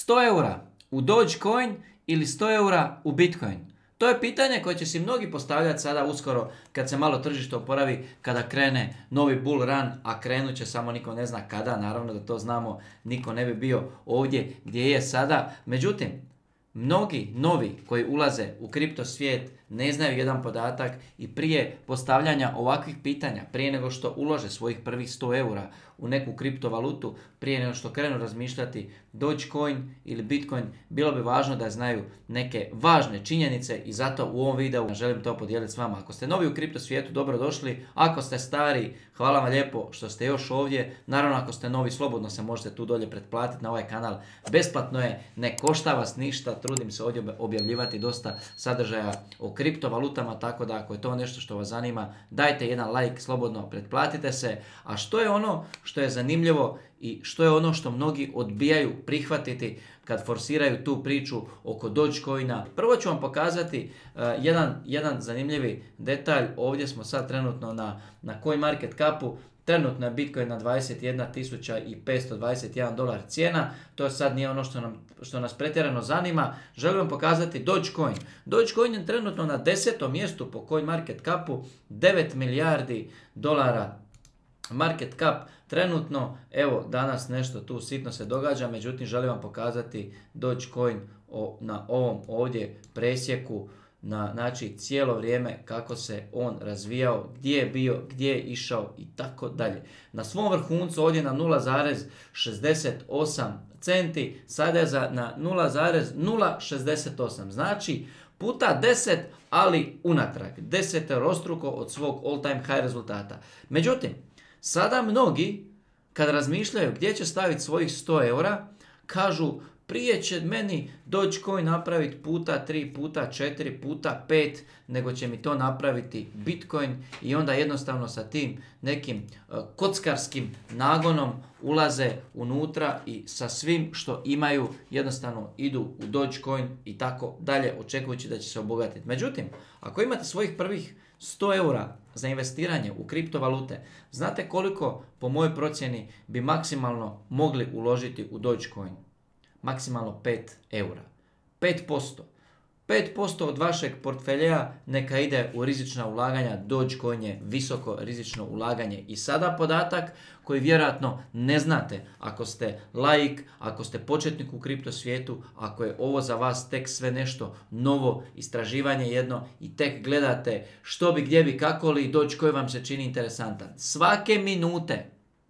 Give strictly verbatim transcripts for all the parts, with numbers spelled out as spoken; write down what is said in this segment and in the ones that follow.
sto eura u Dogecoin ili sto eura u Bitcoin? To je pitanje koje će si mnogi postavljati sada uskoro kad se malo tržište oporavi, kada krene novi bull run, a krenut će samo niko ne zna kada, naravno da to znamo, niko ne bi bio ovdje gdje je sada. Međutim, mnogi novi koji ulaze u kripto svijet ne znaju jedan podatak i prije postavljanja ovakvih pitanja, prije nego što ulože svojih prvih sto eura u neku kriptovalutu, prije nego što krenu razmišljati Dogecoin ili Bitcoin, bilo bi važno da znaju neke važne činjenice i zato u ovom videu želim to podijeliti s vama. Ako ste novi u kripto svijetu, dobrodošli. Ako ste stari, hvala vam lijepo što ste još ovdje. Naravno, ako ste novi, slobodno se možete tu dolje pretplatiti na ovaj kanal. Besplatno je, ne košta vas ništa, trudim se ovdje objavljivati dosta sadržaja o kriptovalutama, tako da ako je to nešto što vas zanima, dajte jedan like, slobodno pretplatite se. A što je ono što je zanimljivo i što je ono što mnogi odbijaju prihvatiti kad forsiraju tu priču oko Dogecoina? Prvo ću vam pokazati uh, jedan, jedan zanimljivi detalj. Ovdje smo sad trenutno na, na CoinMarketCapu. Trenutno je Bitcoin na dvadeset jedna tisuća petsto dvadeset jedan dolar cijena. To sad nije ono što, nam, što nas pretjerano zanima. Želim vam pokazati Dogecoin. Dogecoin je trenutno na desetom mjestu po CoinMarketCapu. devet milijardi dolara market cap trenutno. Evo, danas nešto tu sitno se događa, međutim želim vam pokazati Dogecoin o, na ovom ovdje presjeku, na znači cijelo vrijeme kako se on razvijao, gdje je bio, gdje je išao i tako dalje. Na svom vrhuncu ovdje na nula zarez šezdeset osam centi, sada je za, na nula zarez nula šezdeset osam, znači puta deset, ali unatrag, deseterostruko od svog all time high rezultata. Međutim, sada mnogi kad razmišljaju gdje će staviti svojih sto eura, kažu prije će meni Dogecoin napraviti puta tri, puta četiri, puta pet, nego će mi to napraviti Bitcoin, i onda jednostavno sa tim nekim uh, kockarskim nagonom ulaze unutra i sa svim što imaju jednostavno idu u Dogecoin i tako dalje, očekujući da će se obogatiti. Međutim, ako imate svojih prvih sto eura za investiranje u kriptovalute, znate koliko po mojoj procjeni bi maksimalno mogli uložiti u Dogecoin? Maksimalno pet eura. pet posto. pet posto od vašeg portfelja neka ide u rizična ulaganja. Dogecoin je visoko rizično ulaganje. I sada podatak koji vjerojatno ne znate ako ste laik, ako ste početnik u kripto svijetu, ako je ovo za vas tek sve nešto novo, istraživanje jedno i tek gledate što bi, gdje bi, kako li, Dogecoin vam se čini interesantan. Svake minute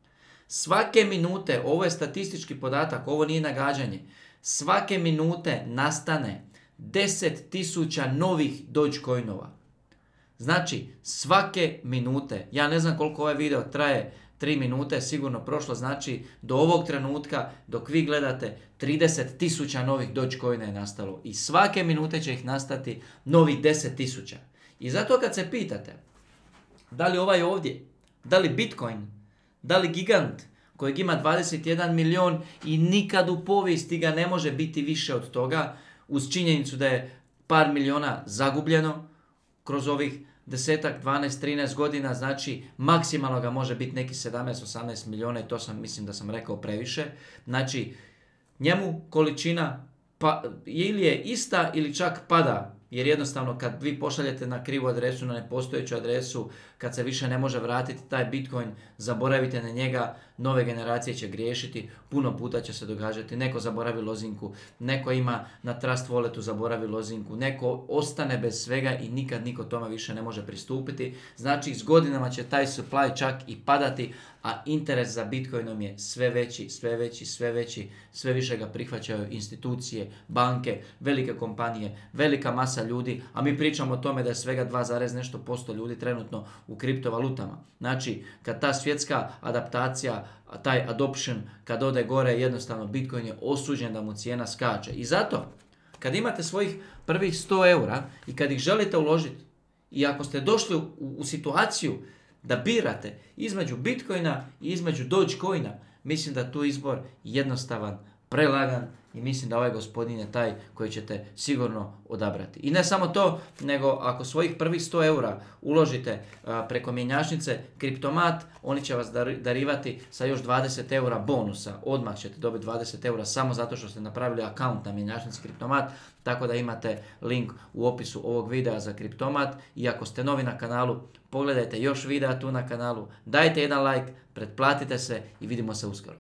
Svake minute, ovo je statistički podatak, ovo nije nagađanje, svake minute nastane deset tisuća novih Dogecoinova. Znači, svake minute, ja ne znam koliko ovaj video traje, tri minute, sigurno prošlo, znači do ovog trenutka dok vi gledate trideset tisuća novih Dogecoina je nastalo i svake minute će ih nastati novih deset tisuća. I zato kad se pitate da li ovaj ovdje, da li Bitcoin, da li gigant kojeg ima dvadeset jedan milion i nikad u povijesti ga ne može biti više od toga, uz činjenicu da je par miliona zagubljeno kroz ovih desetak, dvanaest, trinaest godina, znači maksimalno ga može biti neki sedamnaest, osamnaest miliona i to sam, mislim da sam rekao previše. Znači, njemu količina pa, ili je ista ili čak pada. Jer jednostavno kad vi pošaljete na krivu adresu, na nepostojeću adresu, kad se više ne može vratiti taj Bitcoin, zaboravite na njega, nove generacije će griješiti, puno puta će se događati, neko zaboravi lozinku, neko ima na Trust Walletu zaboravi lozinku, neko ostane bez svega i nikad niko tome više ne može pristupiti. Znači s godinama će taj supply čak i padati, a interes za Bitcoinom je sve veći, sve veći, sve veći, sve više ga prihvaćaju institucije, banke, velike kompanije, velika masa ljudi, a mi pričamo o tome da je svega dva zarez nešto posto ljudi trenutno u kriptovalutama. Znači, kad ta svjetska adaptacija, taj adoption, kad ode gore, jednostavno Bitcoin je osuđen da mu cijena skače. I zato, kad imate svojih prvih sto eura i kad ih želite uložiti, i ako ste došli u, u situaciju da birate između Bitcoina i između Dogecoina, mislim da tu izbor jednostavan, prelagan, i mislim da ovaj gospodin je taj koji ćete sigurno odabrati. I ne samo to, nego ako svojih prvih sto eura uložite a, preko mjenjačnice Kriptomat, oni će vas dar- darivati sa još dvadeset eura bonusa. Odmah ćete dobiti dvadeset eura samo zato što ste napravili akaunt na mjenjačnici Kriptomat, tako da imate link u opisu ovog videa za Kriptomat. I ako ste novi na kanalu, pogledajte još videa tu na kanalu, dajte jedan like, pretplatite se i vidimo se uskoro.